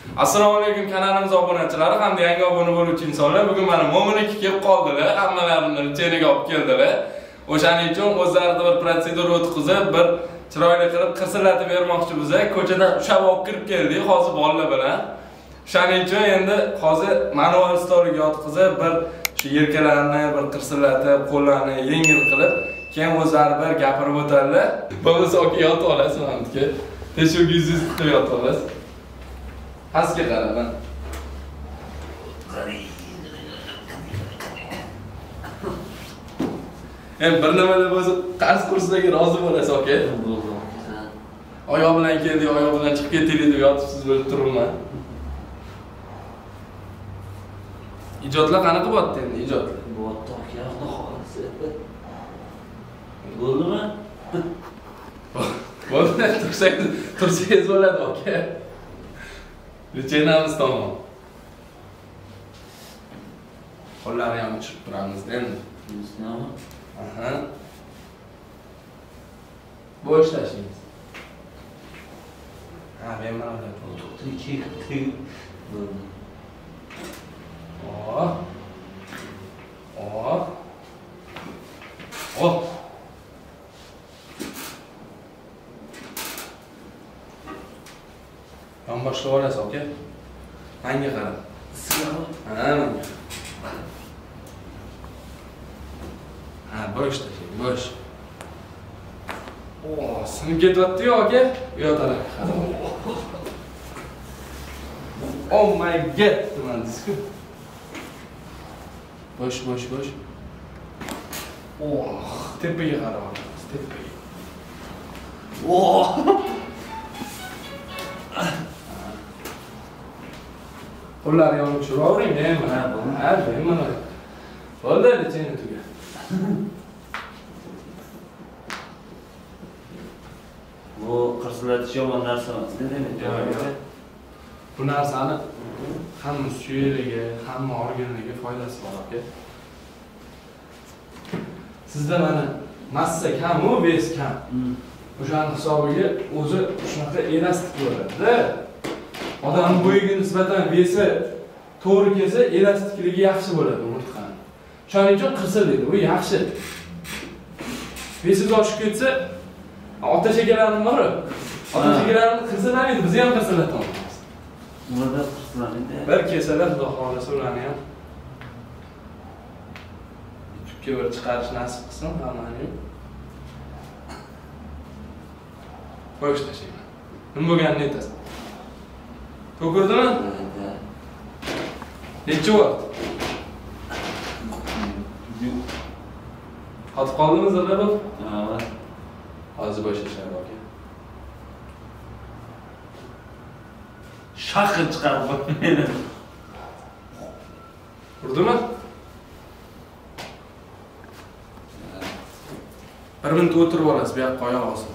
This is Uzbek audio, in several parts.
Assalomu alaykum kanalimiz obunachilari hamda yangi obuna bo'luvchi insonlar. Bugun mana Mo'min aka kelib qoldilar. Hammalarini cheniga olib keldilar. O'shaning uchun o'zlarida bir protsedura o'tkazib, bir chiroyli qilib qirsillatib bermoqchi biza. Ko'chada ushab olib kirib keldik hozir bolalar bilan. O'shaning uchun endi hozir manual stoliga yotqizib, bir shu yelkalarni bir qirsillatib, qo'llarni yengil qilib, keyin o'zlari bir gapirib o'tadilar. Bo'lmasa aka yotib olasiz menga. Teshugingizni tutib yotib olasiz. Pastga qaraman. Endi bir nimalar bo'lsa, qarz kursiga rozi bo'lasiz aka. Oyoq bilan keldi, oyoq bilan chiqib ketdik deb yotibsiz bo'lib turibman. Ijodlar qanaqa bo'pti endi, ijodlar? Bo'pti aka, xudo xolisi. Bo'ldimi? Bo'ldi, tursangiz bo'ladi aka. Lecheenamiz tamom. Qo'llarni ham uchirib turamiz endi. Bizmi? Aha. Boshlashingiz. Ha, men mana bunday To'xtaychi. Bo'ldi. Oh. Oh. Oh. Boshqa olasiz aka. Menga qarab. Sizlarmi? Ha, menga. Ha, bo'sh tashlang, bo'sh. Oh, sinib ketyapti-yu aka. Yo'tala. Oh my god, deman disku. Bo'sh. Oh, tepaga qarab olamiz, tepaga. Oh. Qo'llarni yonib tushirib men mana. Ha, mana. Bo'ldi, lecheni tuga. Bu qirsilatish yomon narsa emas, demak. Bu narsani hamma suyuliga, hamma organlarga foydasi bor aka. Sizda mana massa kam, vес kam. O'shaning hisobiga o'zi shunaqa elastik bo'ladi-da. Odam bo'yiga nisbatan vesi to'g'ri kelsa, elastikligi yaxshi bo'ladi umurtqani. Shuning uchun qirsiladi, bu yaxshi. Vesi oshib ketsa, ota shakalarim bor. Ota shakalarim qirsilamaydi, biz ham qirsilatamiz. Ularda qirsilanadi. Bir kesalar xudo xolasa ularni ham YouTube'ga bir chiqarish nasib qilsin hammani. Qo'yish tashlayman. Nima bo'lganini aytasan. To'g'ridimi? Necha vaqt? Qotib qoldimi zirda bu? Ha. Hozir boshlashadi aka. Shaqi chiqarib qo'ydi. Urdimi? Bir minut o'tirib olasiz, bu yoqqa oyoq ostida.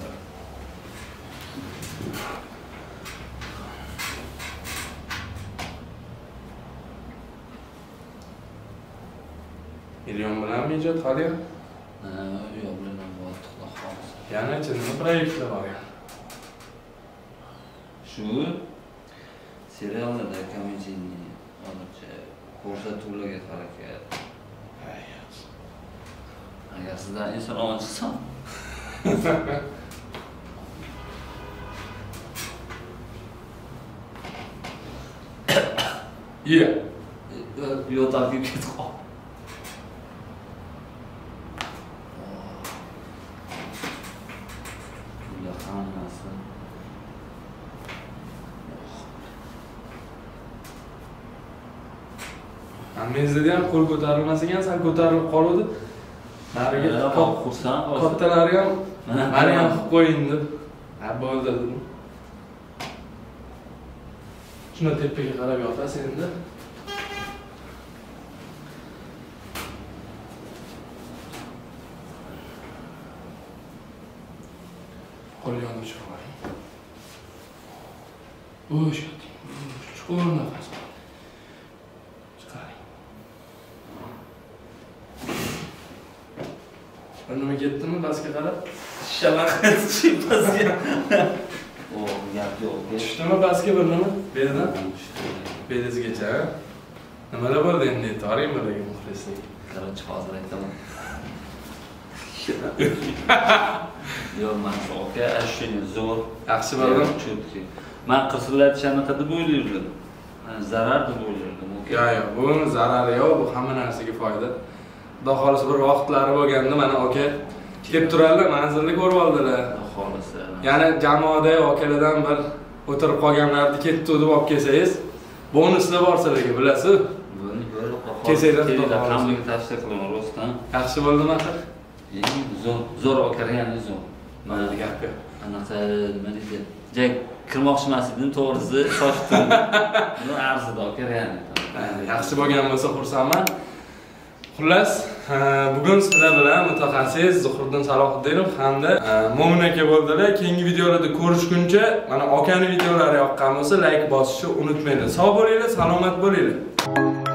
Milyon bilan ijod hali? Ha, yo'q bilan bo'ldi, xudo xolisi. Yana nima proyektlar bor ya? Shu seriallarda komediyaning hozircha ko'rsatuvlarga harakat. Agar sizdan inson omon chiqsam. Iya. Yo'q tartib ketib qol. Menzida ham qo'l ko'tarilmas ekan, sal ko'tarilib qoldi. Nariga xursand bo'ldim. Kattalari ham meni ham qilib qo'ying deb. Ha, bo'ldi dedim. Shuni tepaga qarab yotasiz endi. Qo'l yonib chiqaring. Bo'sh yoting. Chuqur nafas oling. Nima ketdimi pastga qarab? Shalaqat pastga. O, yo'q. Tushdimi pastga bir nima? Belidan? Belizgacha. Nimalar bo'ldi endi? Toring bilan muxlislik. Qarorchi hozir aytaman. Yo'q, men aka, ashuni zo'r. Yaxshi bo'ldimi? Cho'tki. Men qirsillar chanaqa deb o'ylardim. Zarar deb o'ylardim. Yo'q, bu zarari yo'q, bu hamma narsaga foyda. Xudo xolisi bir vaqtlari bo'lganda mana aka kelib turadilar, manzilni ko'rib oldilar. Xudo xolisi. Ya'ni jamoada okalardan bir o'tirib qolganlarni ketdi deb olib kelsangiz, bonuslar bor sizlarga, bilasiz? Buni bir Kesaylar hammaga tavsiya qilaman, rostdan. Yaxshi bo'ldimi aka? Zo'r okargani zo'r. Mana gapga. Anaqa nima deydi? Jek kirmoqchi emas edim, to'g'risi shoshdim. Buni arzida okargani. Yaxshi bo'lgan bo'lsa xursandman. Xullas, bugun sizlar bilan mutaxassis Zuhriddin Salohiddinov hamda Mo'min aka bo'ldilar. Keyingi videolarda ko'rishguncha, mana akaning videolari yoqqan bo'lsa, like bosishni unutmanglar. Sog' bo'linglar, salomat bo'linglar.